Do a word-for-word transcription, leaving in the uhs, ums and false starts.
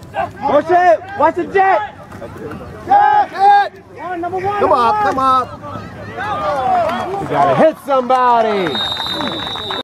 Push it! Watch the jet! Jet! One, number one! Come up, come up! You gotta hit somebody!